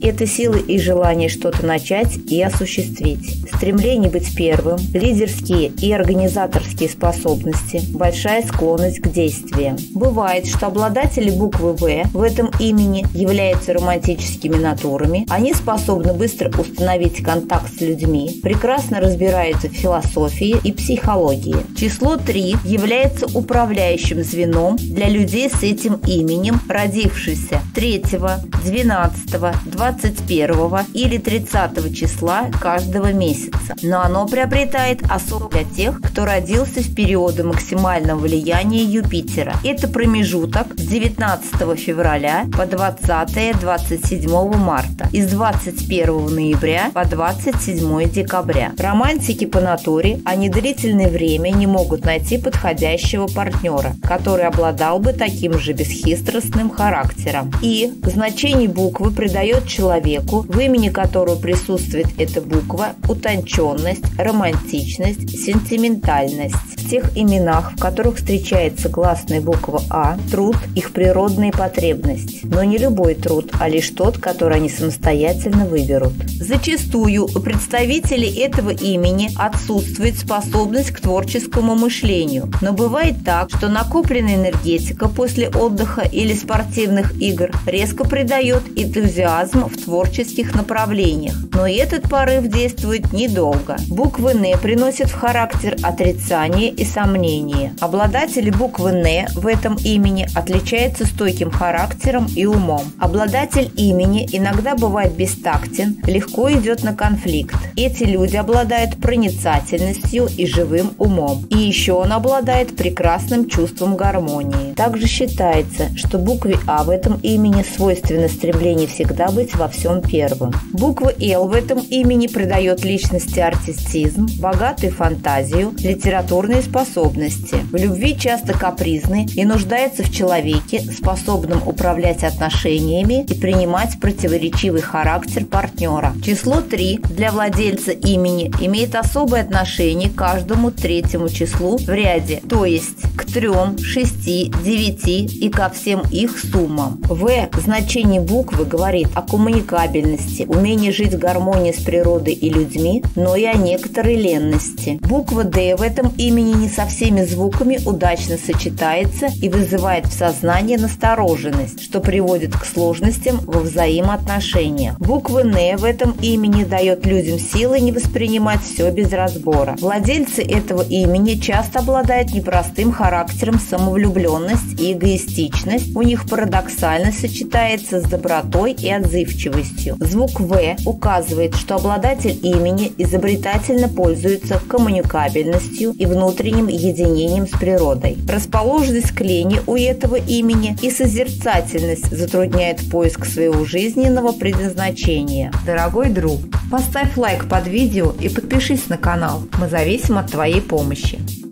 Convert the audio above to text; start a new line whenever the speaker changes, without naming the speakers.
это сила и желание что-то начать и осуществить. Стремление быть первым, лидерские и организаторские способности, большая склонность к действиям. Бывает, что обладатели буквы «В» в этом имени являются романтическими натурами, они способны быстро установить контакт с людьми, прекрасно разбираются в философии и психологии. Число 3 является управляющим звеном для людей с этим именем, родившихся 3, 12, 21 или 30 числа каждого месяца. Но оно приобретает особо для тех, кто родился в периоды максимального влияния Юпитера. Это промежуток с 19 февраля по 20-27 марта и с 21 ноября по 27 декабря. Романтики по натуре, они длительное время не могут найти подходящего партнера, который обладал бы таким же бесхитростным характером. И значение буквы придает человеку, в имени которого присутствует эта буква, утонченность, романтичность, сентиментальность. В тех именах, в которых встречается гласная буква «А», труд – их природная потребность. Но не любой труд, а лишь тот, который они самостоятельно выберут. Зачастую у представителей этого имени отсутствует способность к творческому мышлению. Но бывает так, что накопленная энергетика после отдыха или спортивных игр резко придает энтузиазм в творческих направлениях. Но и этот порыв действует недолго. Буквы «Н» приносят в характер отрицание и сомнение. Обладатели буквы «Н» в этом имени отличаются стойким характером и умом. Обладатель имени иногда бывает бестактен, легко идет на конфликт. Эти люди обладают проницательностью и живым умом. И еще он обладает прекрасным чувством гармонии. Также считается, что букве «А» в этом имени свойственно стремление всегда быть во всем первым. Буква «Л» в этом имени придает личности артистизм, богатую фантазию, литературные способности. В любви часто капризны и нуждаются в человеке, способном управлять отношениями и принимать противоречивый характер партнера. Число 3 для владельца имени имеет особое отношение к каждому третьему числу в ряде, то есть к 3, 6, 9 и ко всем их суммам. В значение буквы говорит о коммуникабельности, умении жить в гармонии с природой и людьми, но и о некоторой ленности. Буква «Д» в этом имени не со всеми звуками удачно сочетается и вызывает в сознании настороженность, что приводит к сложностям во взаимоотношениях. Буква «Н» в этом имени дает людям силы не воспринимать все без разбора. Владельцы этого имени часто обладают непростым характером, самовлюбленность и эгоистичность. У них парадоксально сочетается с добротой и отзывчивостью. Звук «В» указывает, что обладатель имени изобретательно пользуется коммуникабельностью и внутренним единением с природой. Расположенность к лени у этого имени и созерцательность затрудняет поиск своего жизненного предназначения. Дорогой друг, поставь лайк под видео и подпишись на канал. Мы зависим от твоей помощи.